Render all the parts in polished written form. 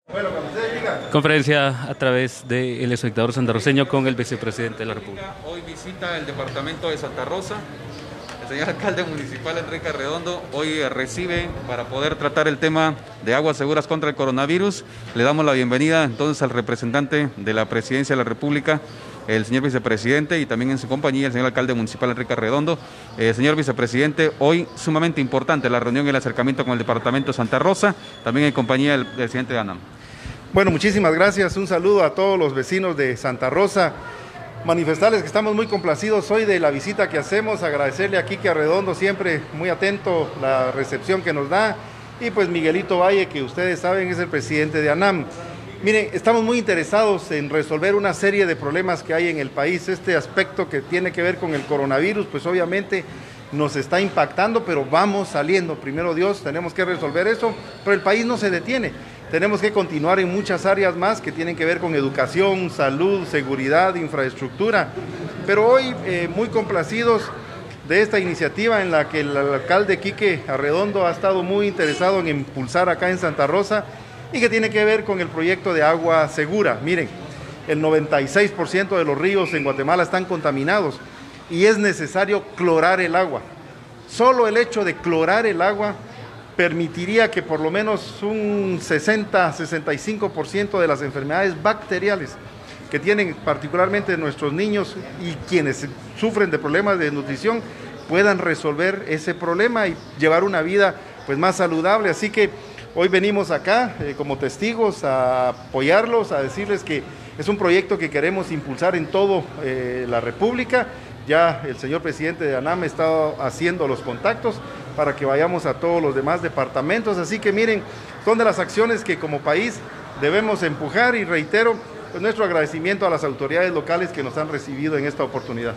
Bueno, cuando usted diga. Conferencia a través del espectador santarroceño con el vicepresidente de la República. Hoy visita el departamento de Santa Rosa. El señor alcalde municipal Enrique Arredondo hoy recibe para poder tratar el tema de aguas seguras contra el coronavirus. Le damos la bienvenida entonces al representante de la Presidencia de la República, el señor vicepresidente, y también en su compañía el señor alcalde municipal Enrique Arredondo. Señor vicepresidente, hoy sumamente importante la reunión y el acercamiento con el departamento de Santa Rosa, también en compañía del presidente de ANAM. Bueno, muchísimas gracias. Un saludo a todos los vecinos de Santa Rosa. Manifestarles que estamos muy complacidos hoy de la visita que hacemos, agradecerle a Quique Arredondo, siempre muy atento la recepción que nos da, y pues Miguelito Valle, que ustedes saben es el presidente de ANAM. Miren, estamos muy interesados en resolver una serie de problemas que hay en el país. Este aspecto que tiene que ver con el coronavirus, pues obviamente nos está impactando, pero vamos saliendo, primero Dios, tenemos que resolver eso, pero el país no se detiene. Tenemos que continuar en muchas áreas más que tienen que ver con educación, salud, seguridad, infraestructura. Pero hoy muy complacidos de esta iniciativa en la que el alcalde Quique Arredondo ha estado muy interesado en impulsar acá en Santa Rosa y que tiene que ver con el proyecto de agua segura. Miren, el 96% de los ríos en Guatemala están contaminados y es necesario clorar el agua. Solo el hecho de clorar el agua permitiría que por lo menos un 60-65% de las enfermedades bacteriales que tienen particularmente nuestros niños y quienes sufren de problemas de nutrición puedan resolver ese problema y llevar una vida pues más saludable. Así que hoy venimos acá como testigos a apoyarlos, a decirles que es un proyecto que queremos impulsar en toda la República. Ya el señor presidente de ANAM está haciendo los contactos para que vayamos a todos los demás departamentos. Así que miren, son de las acciones que como país debemos empujar, y reitero pues nuestro agradecimiento a las autoridades locales que nos han recibido en esta oportunidad.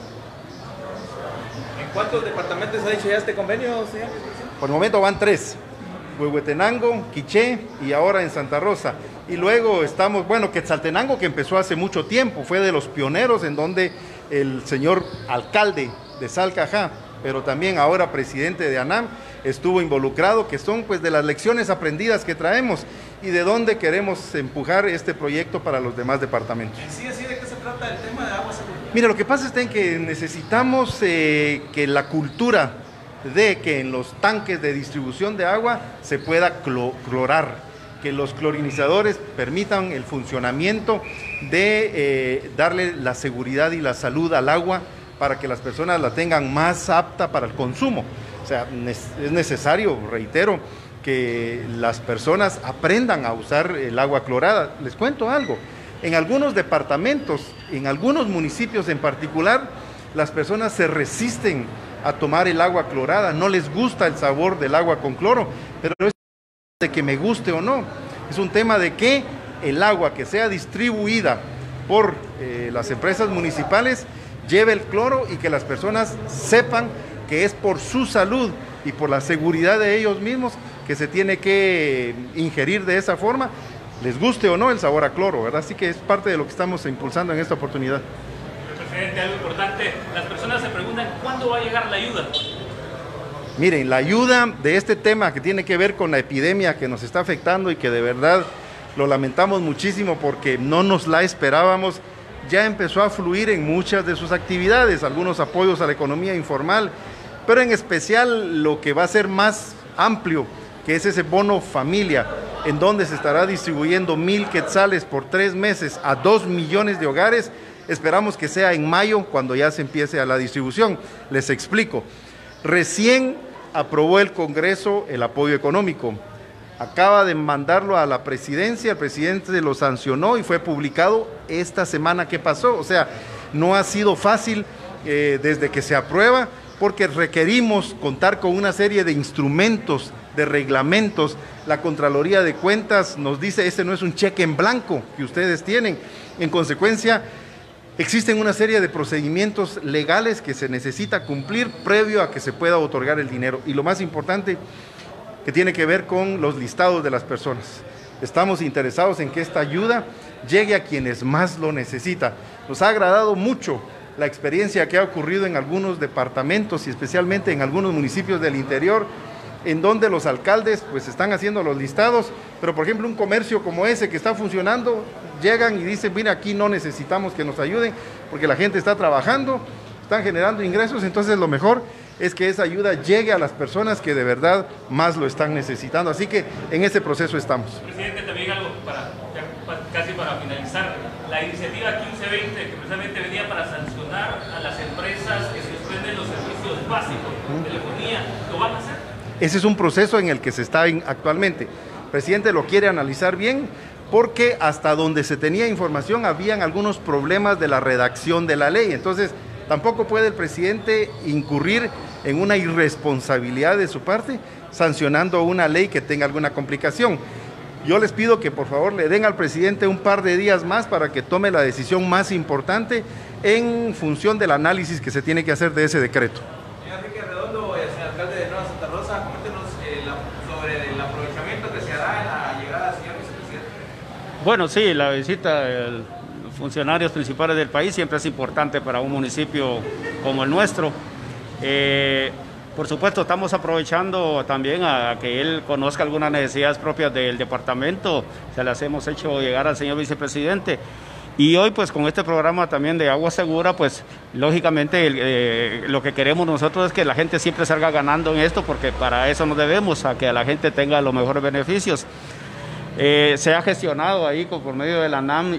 ¿En cuántos departamentos ha hecho ya este convenio, señor? Por el momento van 3, Huehuetenango, Quiché y ahora en Santa Rosa. Y luego estamos, bueno, Quetzaltenango, que empezó hace mucho tiempo, fue de los pioneros en donde el señor alcalde de Salcajá, pero también ahora presidente de ANAM, estuvo involucrado, que son pues de las lecciones aprendidas que traemos y de dónde queremos empujar este proyecto para los demás departamentos. Sí, ¿de qué se trata el tema de agua segura? Mira, lo que pasa es que necesitamos que la cultura de que en los tanques de distribución de agua se pueda clorar, que los clorinizadores permitan el funcionamiento de darle la seguridad y la salud al agua para que las personas la tengan más apta para el consumo. O sea, es necesario, reitero, que las personas aprendan a usar el agua clorada. Les cuento algo, en algunos departamentos, en algunos municipios en particular, las personas se resisten a tomar el agua clorada, no les gusta el sabor del agua con cloro, pero es de que me guste o no, es un tema de que el agua que sea distribuida por las empresas municipales lleve el cloro y que las personas sepan que es por su salud y por la seguridad de ellos mismos que se tiene que ingerir de esa forma, les guste o no el sabor a cloro, ¿verdad? Así que es parte de lo que estamos impulsando en esta oportunidad. Presidente, algo importante, las personas se preguntan ¿cuándo va a llegar la ayuda? Miren, la ayuda de este tema que tiene que ver con la epidemia que nos está afectando y que de verdad lo lamentamos muchísimo porque no nos la esperábamos, ya empezó a fluir en muchas de sus actividades, algunos apoyos a la economía informal, pero en especial lo que va a ser más amplio, que es ese bono familia, en donde se estará distribuyendo 1,000 quetzales por 3 meses a 2 millones de hogares. Esperamos que sea en mayo cuando ya se empiece a la distribución. Les explico. Recién aprobó el Congreso el apoyo económico. Acaba de mandarlo a la presidencia, el presidente lo sancionó y fue publicado esta semana que pasó. O sea, no ha sido fácil desde que se aprueba, porque requerimos contar con una serie de instrumentos, de reglamentos. La Contraloría de Cuentas nos dice, ese no es un cheque en blanco que ustedes tienen. En consecuencia, existen una serie de procedimientos legales que se necesita cumplir previo a que se pueda otorgar el dinero. Y lo más importante, que tiene que ver con los listados de las personas. Estamos interesados en que esta ayuda llegue a quienes más lo necesitan. Nos ha agradado mucho la experiencia que ha ocurrido en algunos departamentos y especialmente en algunos municipios del interior, en donde los alcaldes pues están haciendo los listados, pero por ejemplo un comercio como ese que está funcionando, llegan y dicen, mira, aquí no necesitamos que nos ayuden porque la gente está trabajando, están generando ingresos, entonces lo mejor es que esa ayuda llegue a las personas que de verdad más lo están necesitando. Así que en ese proceso estamos. Presidente, también algo casi para finalizar. La iniciativa 1520, que precisamente venía para sancionar a las empresas que suspenden los servicios básicos de telefonía, ¿lo van a hacer? Ese es un proceso en el que se está actualmente. El presidente lo quiere analizar bien porque hasta donde se tenía información habían algunos problemas de la redacción de la ley. Entonces, tampoco puede el presidente incurrir en una irresponsabilidad de su parte sancionando una ley que tenga alguna complicación. Yo les pido que por favor le den al presidente un par de días más para que tome la decisión más importante en función del análisis que se tiene que hacer de ese decreto. Señor Enrique Redondo, señor alcalde de Nueva Santa Rosa, coméntenos sobre el aprovechamiento que se hará en la llegada del señor vicepresidente. Bueno, sí, la visita de los funcionarios principales del país siempre es importante para un municipio como el nuestro. Por supuesto, estamos aprovechando también a que él conozca algunas necesidades propias del departamento, se las hemos hecho llegar al señor vicepresidente. Y hoy, pues, con este programa también de Agua Segura, pues, lógicamente, lo que queremos nosotros es que la gente siempre salga ganando en esto, porque para eso nos debemos, a que la gente tenga los mejores beneficios. Se ha gestionado ahí por medio de la ANAM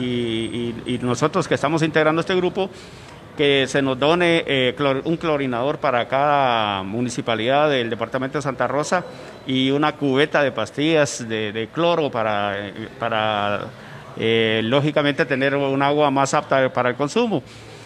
y nosotros que estamos integrando este grupo, que se nos done un clorinador para cada municipalidad del departamento de Santa Rosa y una cubeta de pastillas de cloro para lógicamente tener un agua más apta para el consumo.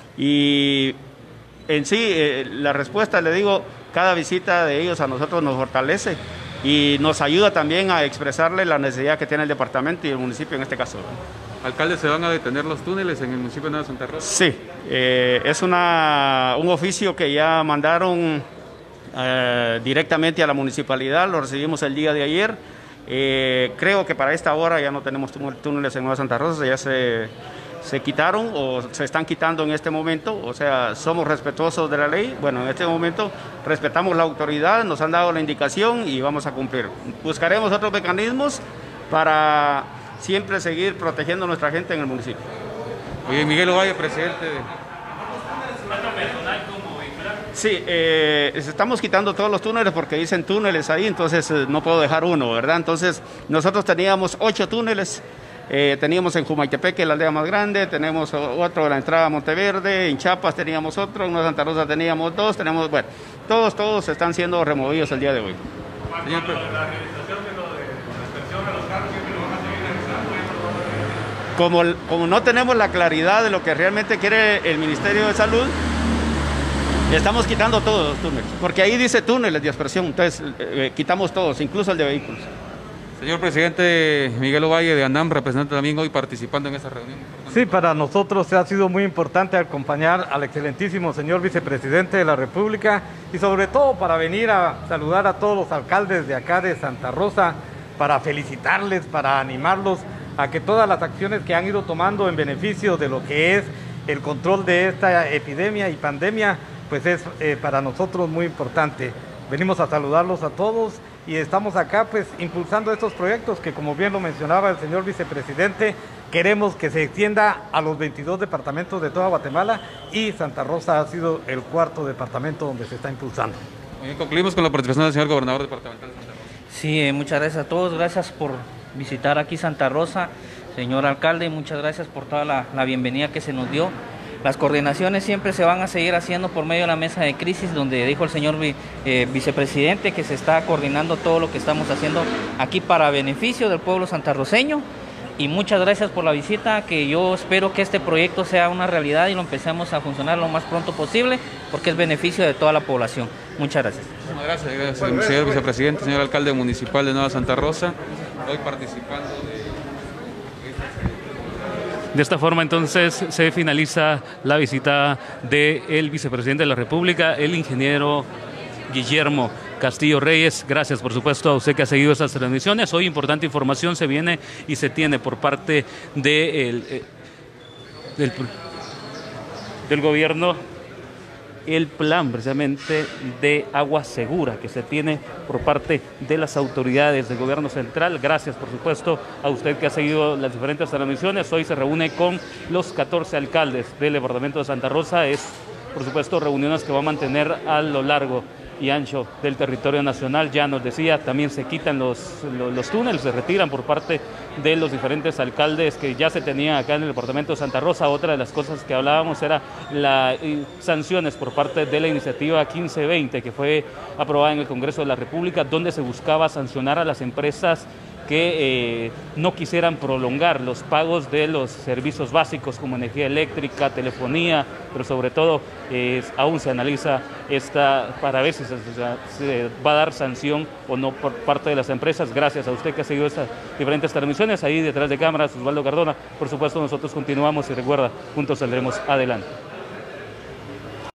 Y en sí, la respuesta, le digo, cada visita de ellos a nosotros nos fortalece y nos ayuda también a expresarle la necesidad que tiene el departamento y el municipio en este caso. Alcalde, ¿se van a detener los túneles en el municipio de Nueva Santa Rosa? Sí, es un oficio que ya mandaron directamente a la municipalidad, lo recibimos el día de ayer. Creo que para esta hora ya no tenemos túneles en Nueva Santa Rosa, ya se quitaron o se están quitando en este momento, o sea, somos respetuosos de la ley. Bueno, en este momento respetamos la autoridad, nos han dado la indicación y vamos a cumplir. Buscaremos otros mecanismos para siempre seguir protegiendo a nuestra gente en el municipio. Oye, Miguel Ovalle, presidente de... Sí, estamos quitando todos los túneles porque dicen túneles ahí, entonces no puedo dejar uno, ¿verdad? Entonces nosotros teníamos 8 túneles, teníamos en Jumaitepec, la aldea más grande, tenemos otro en la entrada a Monteverde, en Chiapas teníamos otro, en Nueva Santa Rosa teníamos 2, tenemos, bueno, todos están siendo removidos el día de hoy. Señor, Como no tenemos la claridad de lo que realmente quiere el Ministerio de Salud, estamos quitando todos los túneles, porque ahí dice túneles de aspersión, entonces quitamos todos, incluso el de vehículos. Señor presidente Miguel Ovalle de ANAM, representante también hoy participando en esa reunión. Sí, para nosotros ha sido muy importante acompañar al excelentísimo señor vicepresidente de la República y sobre todo para venir a saludar a todos los alcaldes de acá de Santa Rosa, para felicitarles, para animarlos a que todas las acciones que han ido tomando en beneficio de lo que es el control de esta epidemia y pandemia, pues es para nosotros muy importante. Venimos a saludarlos a todos y estamos acá pues impulsando estos proyectos que, como bien lo mencionaba el señor vicepresidente, queremos que se extienda a los 22 departamentos de toda Guatemala y Santa Rosa ha sido el 4º departamento donde se está impulsando. Muy bien, concluimos con la participación del señor gobernador departamental de Santa Rosa. Sí, muchas gracias a todos, gracias por visitar aquí Santa Rosa. Señor alcalde, muchas gracias por toda la bienvenida que se nos dio. Las coordinaciones siempre se van a seguir haciendo por medio de la mesa de crisis, donde dijo el señor vicepresidente que se está coordinando todo lo que estamos haciendo aquí para beneficio del pueblo santarroceño. Y muchas gracias por la visita, que yo espero que este proyecto sea una realidad y lo empecemos a funcionar lo más pronto posible, porque es beneficio de toda la población. Muchas gracias. Muchas gracias, señor vicepresidente, señor alcalde municipal de Nueva Santa Rosa, hoy participando De esta forma, entonces, se finaliza la visita del vicepresidente de la República, el ingeniero Guillermo Castillo Reyes. Gracias, por supuesto, a usted que ha seguido estas transmisiones. Hoy importante información se viene y se tiene por parte del gobierno el plan precisamente de agua segura que se tiene por parte de las autoridades del gobierno central. Gracias, por supuesto, a usted que ha seguido las diferentes transmisiones. Hoy se reúne con los 14 alcaldes del departamento de Santa Rosa. Es, por supuesto, reuniones que va a mantener a lo largo y ancho del territorio nacional. Ya nos decía, también se quitan los túneles, se retiran por parte de los diferentes alcaldes que ya se tenían acá en el departamento de Santa Rosa. Otra de las cosas que hablábamos era las sanciones por parte de la iniciativa 1520 que fue aprobada en el Congreso de la República, donde se buscaba sancionar a las empresas que no quisieran prolongar los pagos de los servicios básicos como energía eléctrica, telefonía, pero sobre todo aún se analiza para ver si se va a dar sanción o no por parte de las empresas. Gracias a usted que ha seguido estas diferentes transmisiones. Ahí detrás de cámaras, Osvaldo Cardona. Por supuesto, nosotros continuamos y recuerda, juntos saldremos adelante.